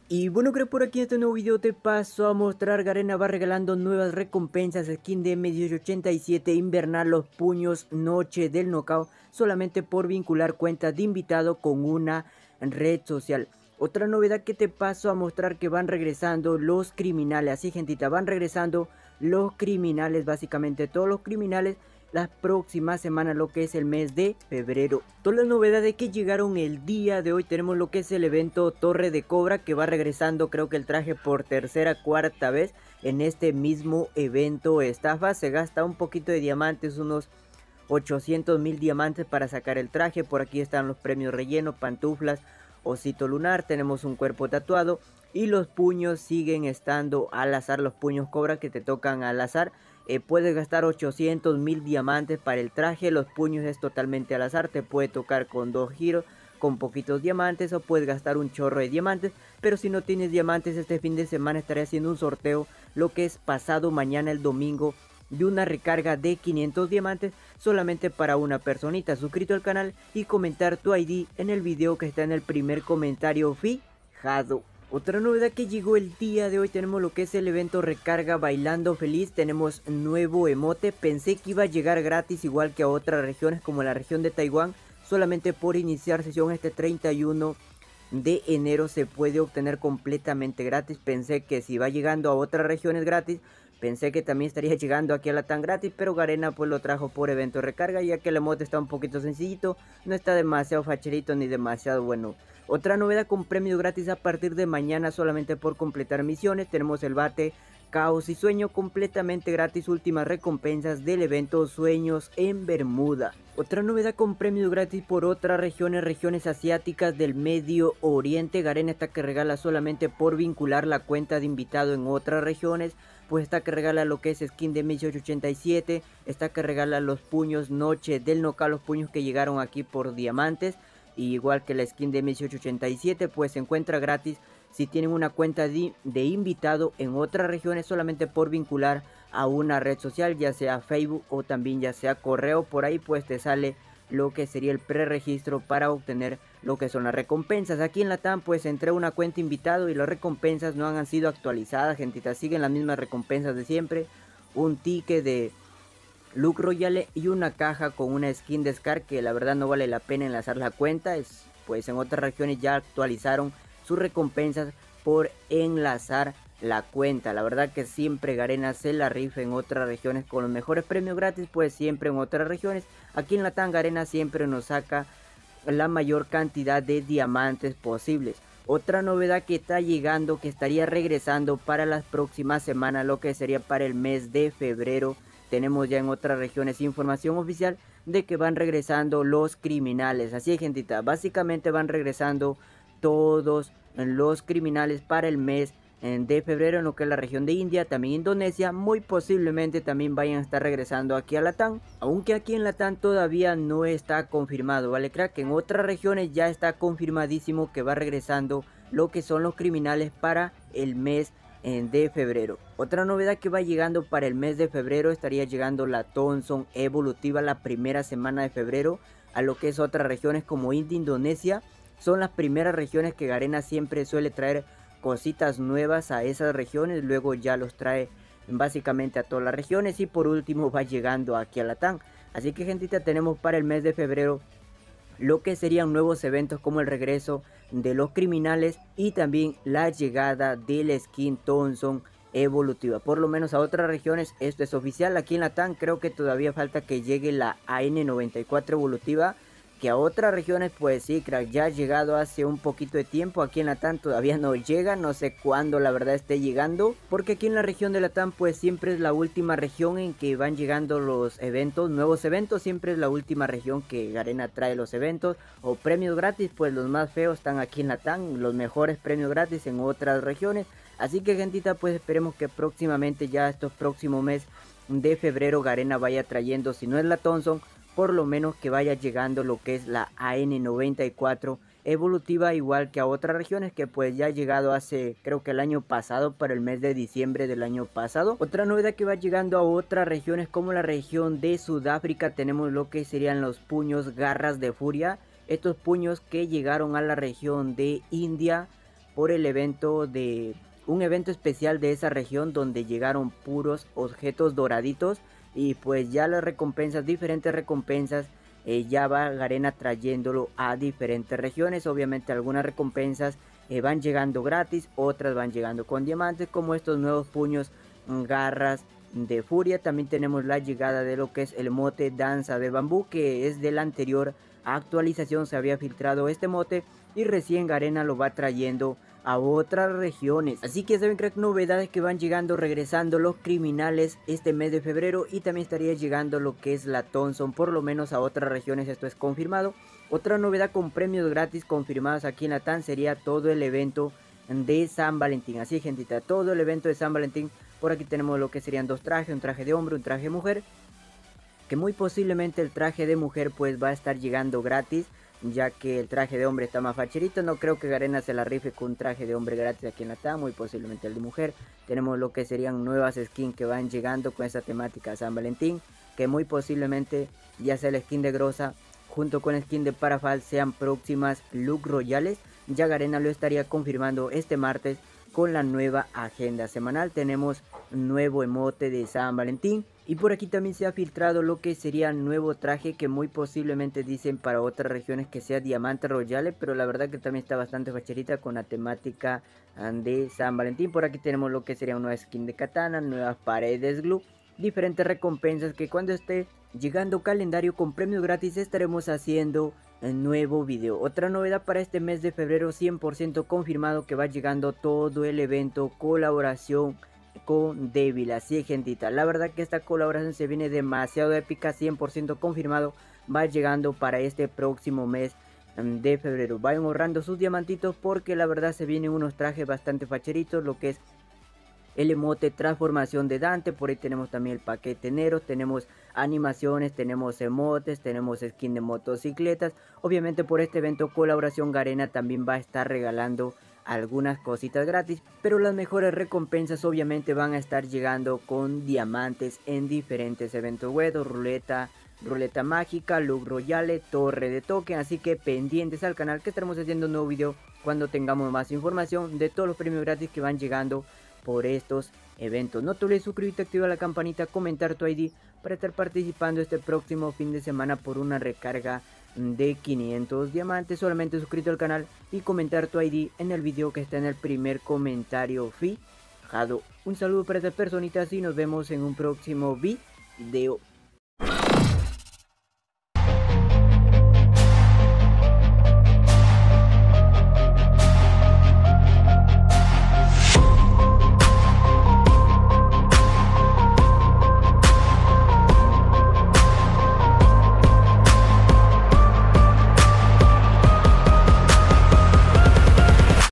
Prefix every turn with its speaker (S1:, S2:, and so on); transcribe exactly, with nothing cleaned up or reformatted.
S1: Y bueno, creo por aquí en este nuevo video te paso a mostrar. Garena va regalando nuevas recompensas, skin de M dieciocho ochenta y siete invernal, los puños noche del knockout, solamente por vincular cuentas de invitado con una red social. Otra novedad que te paso a mostrar, que van regresando los criminales. Así, gentita, van regresando los criminales, básicamente todos los criminales, las próximas semanas, lo que es el mes de febrero. Todas las novedades que llegaron el día de hoy, tenemos lo que es el evento Torre de Cobra, que va regresando, creo que el traje por tercera, cuarta vez en este mismo evento estafa. Se gasta un poquito de diamantes, unos ochocientos mil diamantes para sacar el traje. Por aquí están los premios relleno, pantuflas, osito lunar, tenemos un cuerpo tatuado y los puños siguen estando al azar. Los puños cobra que te tocan al azar. Eh, puedes gastar ochocientos mil diamantes para el traje. Los puños es totalmente al azar. Te puede tocar con dos giros, con poquitos diamantes, o puedes gastar un chorro de diamantes. Pero si no tienes diamantes, este fin de semana estaré haciendo un sorteo, lo que es pasado mañana, el domingo, de una recarga de quinientos diamantes solamente para una personita. Suscrito al canal y comentar tu I D en el video que está en el primer comentario fijado. Otra novedad que llegó el día de hoy, tenemos lo que es el evento recarga bailando feliz. Tenemos nuevo emote. Pensé que iba a llegar gratis, igual que a otras regiones como la región de Taiwán. Solamente por iniciar sesión este treinta y uno de enero se puede obtener completamente gratis. Pensé que si va llegando a otras regiones gratis, pensé que también estaría llegando aquí a Latam gratis, pero Garena pues lo trajo por evento recarga, ya que el emote está un poquito sencillito, no está demasiado facherito ni demasiado bueno. Otra novedad con premio gratis a partir de mañana solamente por completar misiones. Tenemos el bate, caos y sueño completamente gratis. Últimas recompensas del evento Sueños en Bermuda. Otra novedad con premio gratis por otras regiones, regiones asiáticas del Medio Oriente. Garena está que regala solamente por vincular la cuenta de invitado en otras regiones. Pues está que regala lo que es skin de M dieciocho ochenta y siete. Está que regala los puños noche del knockout, los puños que llegaron aquí por diamantes. Y igual que la skin de M dieciocho ochenta y siete, pues se encuentra gratis si tienen una cuenta de, de invitado en otras regiones, solamente por vincular a una red social, ya sea Facebook o también ya sea correo. Por ahí pues te sale lo que sería el preregistro para obtener lo que son las recompensas. Aquí en Latam pues entré una cuenta invitado y las recompensas no han sido actualizadas, gentita. Siguen las mismas recompensas de siempre. Un ticket de Look Royale y una caja con una skin de Scar, que la verdad no vale la pena enlazar la cuenta. Es, pues en otras regiones ya actualizaron sus recompensas por enlazar la cuenta. La verdad que siempre Garena se la rifa en otras regiones con los mejores premios gratis, pues siempre en otras regiones. Aquí en Latam Garena siempre nos saca la mayor cantidad de diamantes posibles. Otra novedad que está llegando, que estaría regresando para las próximas semanas, lo que sería para el mes de febrero. Tenemos ya en otras regiones información oficial de que van regresando los criminales. Así es, gentita, básicamente van regresando todos los criminales para el mes de febrero en lo que es la región de India, también Indonesia. Muy posiblemente también vayan a estar regresando aquí a Latam, aunque aquí en Latam todavía no está confirmado, vale crack. En otras regiones ya está confirmadísimo que va regresando lo que son los criminales para el mes de febrero. Otra novedad que va llegando para el mes de febrero, estaría llegando la Thompson evolutiva la primera semana de febrero a lo que es otras regiones como India, Indonesia. Son las primeras regiones que Garena siempre suele traer cositas nuevas a esas regiones, luego ya los trae básicamente a todas las regiones y por último va llegando aquí a Latam. Así que, gentita, tenemos para el mes de febrero lo que serían nuevos eventos como el regreso de los criminales y también la llegada del skin Thompson evolutiva. Por lo menos a otras regiones esto es oficial. Aquí en Latam creo que todavía falta que llegue la A N noventa y cuatro evolutiva, que a otras regiones pues sí, crack, ya ha llegado hace un poquito de tiempo. Aquí en Latam todavía no llega, no sé cuándo la verdad esté llegando, porque aquí en la región de Latam pues siempre es la última región en que van llegando los eventos, nuevos eventos. Siempre es la última región que Garena trae los eventos o premios gratis, pues los más feos están aquí en Latam, los mejores premios gratis en otras regiones. Así que, gentita, pues esperemos que próximamente, ya estos próximos meses de febrero, Garena vaya trayendo, si no es la Thompson, por lo menos que vaya llegando lo que es la A N noventa y cuatro evolutiva, igual que a otras regiones que pues ya ha llegado hace, creo que el año pasado, para el mes de diciembre del año pasado. Otra novedad que va llegando a otras regiones como la región de Sudáfrica, tenemos lo que serían los puños garras de furia. Estos puños que llegaron a la región de India por el evento de un evento especial de esa región donde llegaron puros objetos doraditos. Y pues ya las recompensas, diferentes recompensas, eh, ya va Garena trayéndolo a diferentes regiones. Obviamente algunas recompensas eh, van llegando gratis, otras van llegando con diamantes, como estos nuevos puños, garras de furia. También tenemos la llegada de lo que es el mote danza de bambú, que es de la anterior actualización. Se había filtrado este mote y recién Garena lo va trayendo a otras regiones. Así que saben, crack, novedades que van llegando, regresando los criminales este mes de febrero, y también estaría llegando lo que es la Thompson, por lo menos a otras regiones. Esto es confirmado. Otra novedad con premios gratis confirmados aquí en la T A N sería todo el evento de San Valentín. Así, gentita, todo el evento de San Valentín. Por aquí tenemos lo que serían dos trajes, un traje de hombre, un traje de mujer, que muy posiblemente el traje de mujer pues va a estar llegando gratis, ya que el traje de hombre está más facherito. No creo que Garena se la rife con un traje de hombre gratis aquí en la T A M, muy posiblemente el de mujer. Tenemos lo que serían nuevas skins que van llegando con esa temática San Valentín, que muy posiblemente ya sea la skin de Groza junto con la skin de Parafal sean próximas look royales. Ya Garena lo estaría confirmando este martes con la nueva agenda semanal. Tenemos nuevo emote de San Valentín. Y por aquí también se ha filtrado lo que sería nuevo traje, que muy posiblemente dicen para otras regiones que sea diamante royale, pero la verdad que también está bastante facherita con la temática de San Valentín. Por aquí tenemos lo que sería una nueva skin de katana, nuevas paredes glue, diferentes recompensas que cuando esté llegando calendario con premios gratis estaremos haciendo el nuevo video. Otra novedad para este mes de febrero, cien por ciento confirmado, que va llegando todo el evento colaboración con Devil. Así, gentita, la verdad que esta colaboración se viene demasiado épica, cien por ciento confirmado, va llegando para este próximo mes de febrero. Vayan ahorrando sus diamantitos porque la verdad se vienen unos trajes bastante facheritos, lo que es el emote transformación de Dante. Por ahí tenemos también el paquete negro, tenemos animaciones, tenemos emotes, tenemos skin de motocicletas. Obviamente por este evento colaboración Garena también va a estar regalando algunas cositas gratis, pero las mejores recompensas obviamente van a estar llegando con diamantes en diferentes eventos web, ruleta, ruleta mágica, look royale, torre de token. Así que pendientes al canal, que estaremos haciendo un nuevo video cuando tengamos más información de todos los premios gratis que van llegando por estos eventos. No te olvides suscribirte, activar la campanita, comentar tu I D para estar participando este próximo fin de semana por una recarga de quinientos diamantes. Solamente suscrito al canal y comentar tu I D en el video que está en el primer comentario fijado. Un saludo para estas personitas y nos vemos en un próximo video.